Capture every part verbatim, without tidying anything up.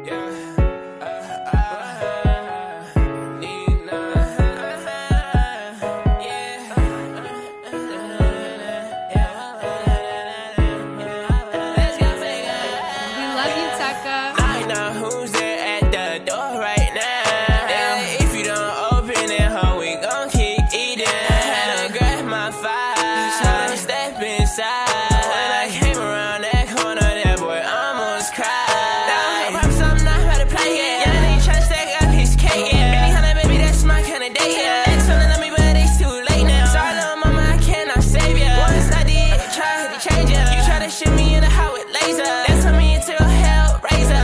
I know who's there at the door right now. If you don't open it, ho, we gon' keep eating. Had to grab my five, so I step inside. When I came around that corner, that boy almost cried. Now I'm something I'm about to play, yeah. Yeah, they tryna stack up his cake, yeah. Baby, honey, baby, that's my kind of date, yeah. They telling on me, but it's too late now. Sorry, little mama, I cannot save ya. Once I did try to change ya, you try to shoot me in the house with laser. That turned me into a hellraiser.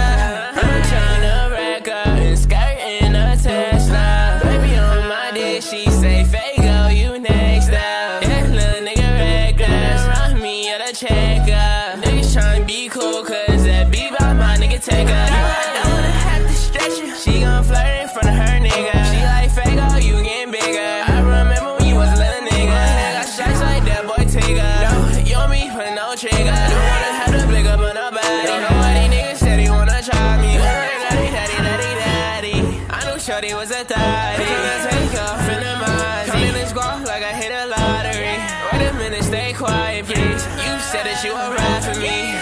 She say, Faygo, you next up. That little nigga reckless. Run me at a checkup. Niggas tryna be cool, cause that beat by my nigga take up. I don't wanna have to stretch you. She gon' flirt in front of her nigga. She like, Faygo, you getting bigger. I remember when you was a little nigga. I got shots like that boy Tigger. No, you and me put no trigger. Don't wanna have to big up on nobody. Nobody niggas said he wanna try me. Daddy, daddy, daddy, daddy. I knew shorty was a thotty. Like I hit a lottery. Wait a minute, stay quiet, please. You said that you would ride for me.